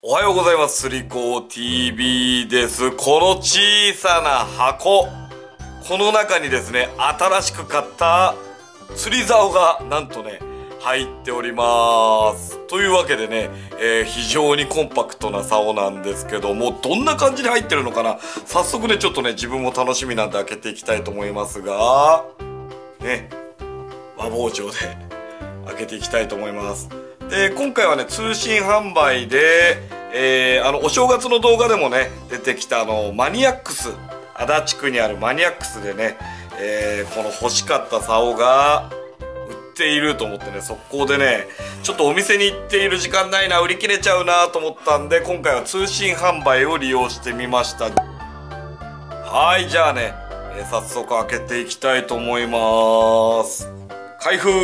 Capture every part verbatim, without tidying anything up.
おはようございます。スリコ ティービー です。この小さな箱、この中にですね、新しく買った釣り竿がなんとね、入っております。というわけでね、えー、非常にコンパクトな竿なんですけども、どんな感じで入ってるのかな、早速ね、ちょっとね、自分も楽しみなんで開けていきたいと思いますが、ね、和包丁で開けていきたいと思います。で、今回はね、通信販売で、えー、あの、お正月の動画でもね、出てきたあの、マニアックス、足立区にあるマニアックスでね、えー、この欲しかった竿が売っていると思ってね、速攻でね、ちょっとお店に行っている時間ないな、売り切れちゃうなと思ったんで、今回は通信販売を利用してみました。はい、じゃあね、えー、早速開けていきたいと思います。開封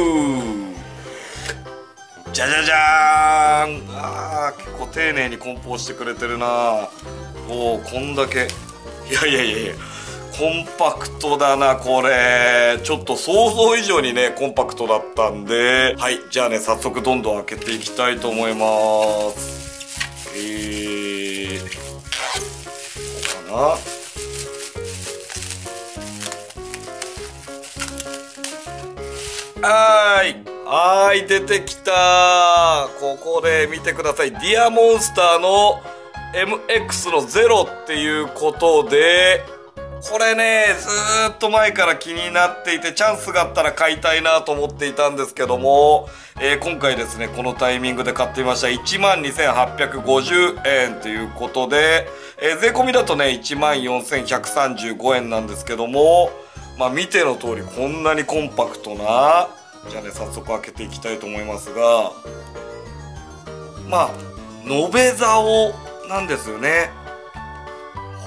じゃじゃじゃーん。あー、結構丁寧に梱包してくれてるな。おー、こんだけ。いやいやいやいや、コンパクトだな、これ。ちょっと想像以上にね、コンパクトだったんで。はい、じゃあね、早速どんどん開けていきたいと思います。えー、こうかな。はーい。はーい、出てきた。ここで見てください。ディアモンスターの エムエックス のゼロっていうことで、これね、ずーっと前から気になっていて、チャンスがあったら買いたいなと思っていたんですけども、えー、今回ですね、このタイミングで買ってみました。いちまんにせんはっぴゃくごじゅうえんということで、えー、税込みだとね、いちまんよんせんひゃくさんじゅうごえんなんですけども、まあ見ての通りこんなにコンパクトな、じゃあね、早速開けていきたいと思いますが、まあ延べ竿なんですよね。ほ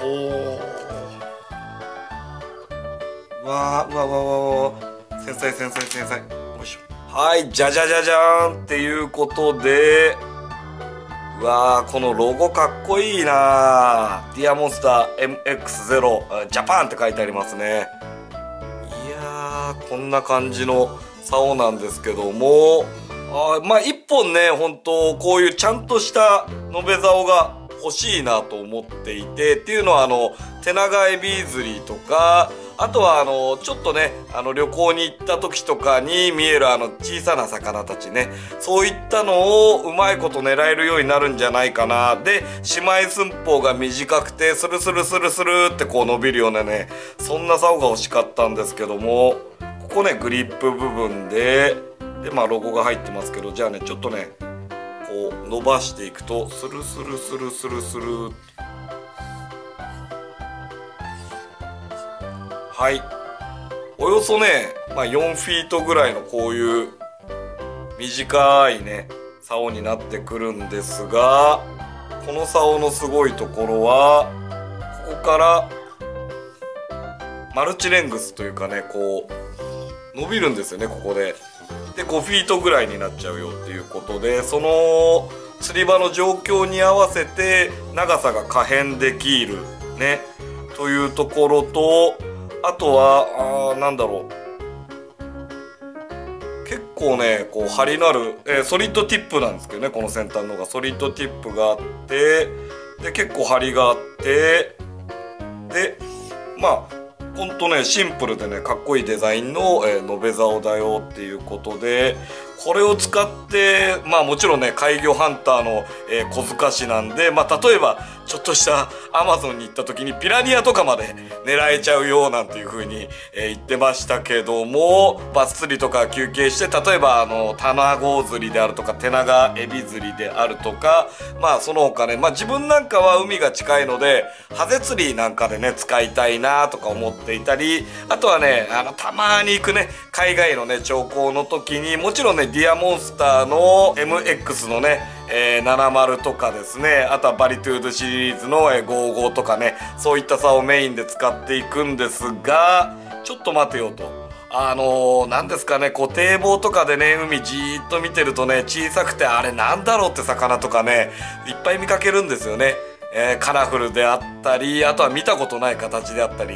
ー、うわー、うわうわうわうわ、繊細繊細繊細、よいしょ。はい、じゃじゃじゃじゃーんっていうことで、うわー、このロゴかっこいいなー。ディアモンスター エムエックスゼロ ジャパンって書いてありますね。いやー、こんな感じの竿なんですけども、あ、まあ一本ね、本当こういうちゃんとした延べ竿が欲しいなと思っていて、っていうのはあのテナガエビ釣りとか、あとはあのちょっとね、あの旅行に行った時とかに見えるあの小さな魚たちね、そういったのをうまいこと狙えるようになるんじゃないかな。で、しまい寸法が短くてスルスルスルスルってこう伸びるようなね、そんな竿が欲しかったんですけども、ここね、グリップ部分で、で、まあロゴが入ってますけど、じゃあね、ちょっとね、こう伸ばしていくと、スルスルスルスルスル。はい。およそね、まあよんフィートぐらいのこういう短いね、竿になってくるんですが、この竿のすごいところは、ここからマルチレングスというかね、こう、伸びるんですよね、ここで。で、ごフィートぐらいになっちゃうよっていうことで、その釣り場の状況に合わせて長さが可変できるね、というところと、あとは、あー、なんだろう。結構ね、こう、張りのある、えー、ソリッドティップなんですけどね、この先端のが。ソリッドティップがあって、で、結構張りがあって、で、まあ、ほんとね、シンプルでね、かっこいいデザインの、えー、延べ竿だよっていうことで、これを使って、まあもちろんね、怪魚ハンターの、えー、小塚市なんで、まあ例えば、ちょっとしたアマゾンに行った時にピラニアとかまで狙えちゃうよなんていう風に、えー、言ってましたけども、バス釣りとか休憩して、例えばあの、タナゴ釣りであるとか、テナガエビ釣りであるとか、まあその他ね、まあ自分なんかは海が近いので、ハゼ釣りなんかでね、使いたいなとか思っていたり、あとはね、あの、たまに行くね、海外のね、兆候の時に、もちろんね、ディアモンスターの エムエックス のね、えー、ななじゅうとかですね、あとはバリトゥードシリーズのごじゅうごとかね、そういった竿をメインで使っていくんですが、ちょっと待てよと。あのー、なんですかね、こう堤防とかでね、海じーっと見てるとね、小さくてあれなんだろうって魚とかね、いっぱい見かけるんですよね。えー、カラフルであったり、あとは見たことない形であったり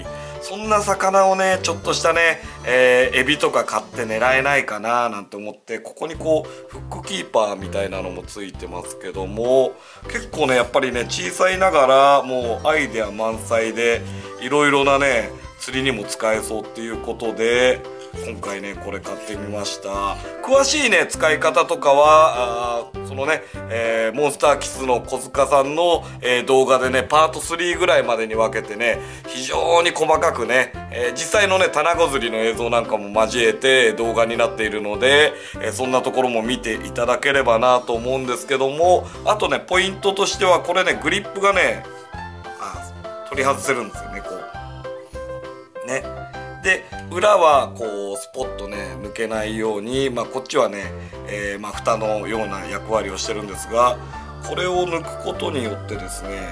そんな魚をねちょっとしたね、えー、エビとか買って狙えないかななんて思って、ここにこうフックキーパーみたいなのもついてますけども、結構ねやっぱりね小さいながらもうアイデア満載でいろいろなね釣りにも使えそうっていうことで今回ねこれ買ってみました。詳しいね使い方とかはあそのね、えー、モンスターキスの小塚さんの、えー、動画でねパートスリーぐらいまでに分けてね非常に細かくね、えー、実際のねタナゴ釣りの映像なんかも交えて動画になっているので、えー、そんなところも見ていただければなと思うんですけども、あとねポイントとしてはこれねグリップがねあ取り外せるんですよね、こうね。で裏はこうスポッとね抜けないように、まあ、こっちはね、えー、まあ蓋のような役割をしてるんですが、これを抜くことによってですね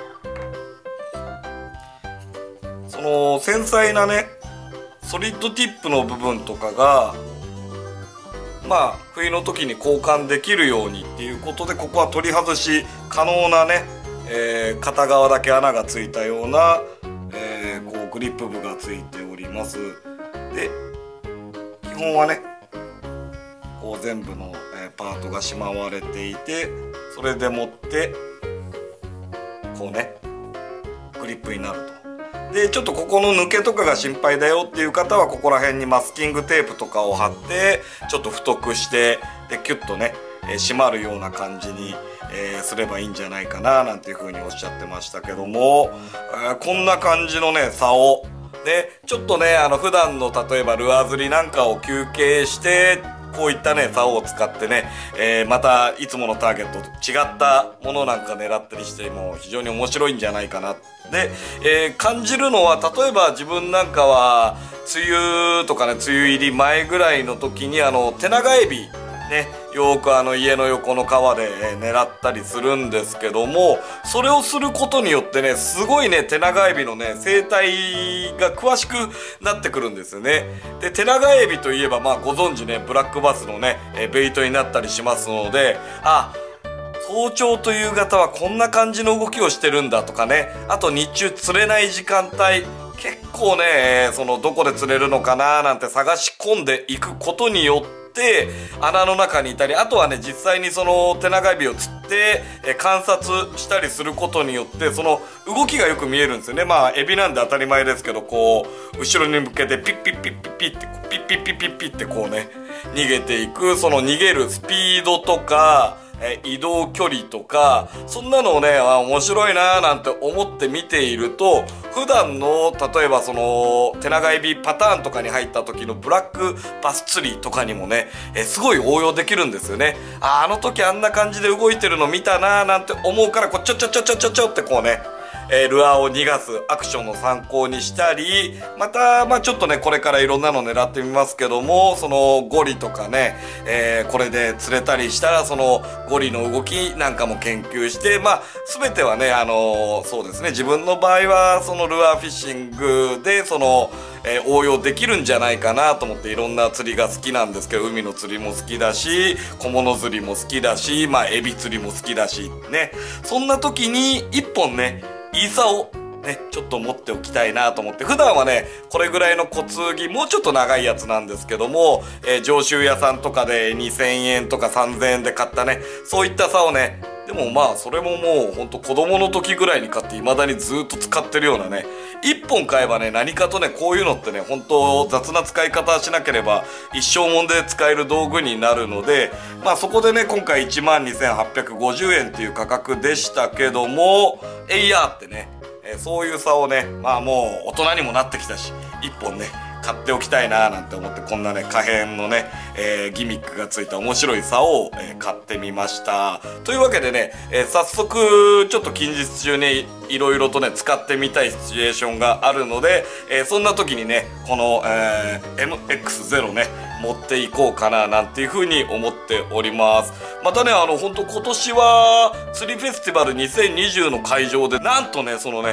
その繊細なねソリッドティップの部分とかがまあ冬の時に交換できるようにっていうことで、ここは取り外し可能なね、えー、片側だけ穴がついたような、えー、こうグリップ部がついております。で基本はねこう全部の、えー、パートがしまわれていて、それでもってこうねグリップになると。でちょっとここの抜けとかが心配だよっていう方はここら辺にマスキングテープとかを貼ってちょっと太くしてでキュッとね、えー、締まるような感じに、えー、すればいいんじゃないかななんていう風におっしゃってましたけども、えー、こんな感じのね竿でちょっとねあの普段の例えばルアー釣りなんかを休憩してこういったね竿を使ってね、えー、またいつものターゲットと違ったものなんか狙ったりしても非常に面白いんじゃないかな。で、えー、感じるのは例えば自分なんかは梅雨とかね梅雨入り前ぐらいの時にあのテナガエビねよくあの家の横の川で、えー、狙ったりするんですけども、それをすることによってねすごいねテナガエビのね生態が詳しくなってくるんですよね。でテナガエビといえばまあご存知ねブラックバスのね、えー、ベイトになったりしますので、あ早朝と夕方はこんな感じの動きをしてるんだとかね、あと日中釣れない時間帯結構ねそのどこで釣れるのかななんて探し込んでいくことによってで穴の中にいたり、あとはね実際にそのテナガエビを釣ってえ観察したりすることによってその動きがよく見えるんですよね。まあエビなんで当たり前ですけど、こう後ろに向けてピッピッピッピッピッってピッピッピッピッピッってこうね逃げていく、その逃げるスピードとかえ移動距離とかそんなのをねあ面白いなーなんて思って見ていると、普段の例えばそのテナガエビパターンとかに入った時のブラックバス釣りとかにもねえすごい応用できるんですよね。ああの時あんな感じで動いてるの見たなーなんて思うから、こうちょちょちょちょちょちょってこうねえー、ルアーを逃がすアクションの参考にしたり、またまあちょっとねこれからいろんなの狙ってみますけども、そのゴリとかね、えー、これで釣れたりしたらそのゴリの動きなんかも研究して、まあ全てはねあのー、そうですね自分の場合はそのルアーフィッシングでそのえー、応用できるんじゃないかなと思っていろんな釣りが好きなんですけど、海の釣りも好きだし小物釣りも好きだし、まあエビ釣りも好きだしね、そんな時に一本ねいい竿ねちょっと持っておきたいなと思って、普段はねこれぐらいの小継ぎもうちょっと長いやつなんですけども、えー、上州屋さんとかでにせんえんとかさんぜんえんで買ったねそういった竿ね、でもまあそれももうほんと子供の時ぐらいに買って未だにずっと使ってるようなね、いっぽん買えばね何かとねこういうのってね本当雑な使い方しなければ一生もんで使える道具になるので、まあそこでね今回いちまんにせんはっぴゃくごじゅうえんっていう価格でしたけども、えいやーってね、えー、そういう竿をねまあもう大人にもなってきたしいっぽんね買っておきたいなーなんて思って、こんなね可変のね、えー、ギミックがついた面白い竿を、えー、買ってみました。というわけでね、えー、早速ちょっと近日中にいろいろとね使ってみたいシチュエーションがあるので、えー、そんな時にねこの、えー、エムエックスゼロ ね持っていこうかななんていう風に思っております。またねあの本当今年は釣りフェスティバルにせんにじゅうの会場でなんとねそのね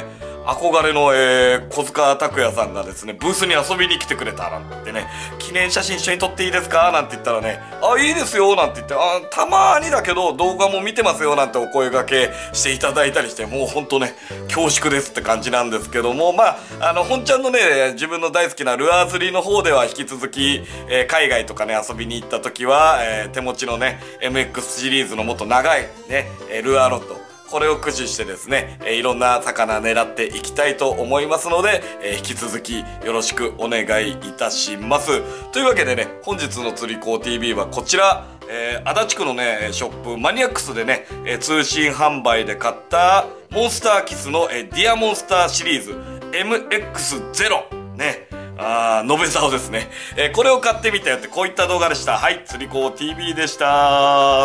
憧れの、えー、小塚拓也さんがですね、ブースに遊びに来てくれたなんてね、記念写真一緒に撮っていいですかなんて言ったらね、あ、いいですよなんて言って、あ、たまにだけど動画も見てますよなんてお声掛けしていただいたりして、もうほんとね、恐縮ですって感じなんですけども、まあ、あの、本ちゃんのね、自分の大好きなルアー釣りの方では引き続き、えー、海外とかね、遊びに行った時は、えー、手持ちのね、エムエックス シリーズのもっと長いね、ルアーロッド、これを駆使してですね、えー、いろんな魚狙っていきたいと思いますので、えー、引き続きよろしくお願いいたします。というわけでね、本日の釣り子 ティービー はこちら、えー、足立区のね、ショップマニアックスでね、えー、通信販売で買ったモンスターキスの、えー、ディアモンスターシリーズ エムエックスゼロ ね、あー、延べ竿ですね。えー、これを買ってみたよってこういった動画でした。はい、釣り子 ティービー でした。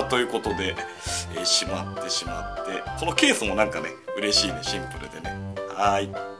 ということで、えー、しまってしまって。このケースもなんかね、嬉しいね、シンプルでね。はーい。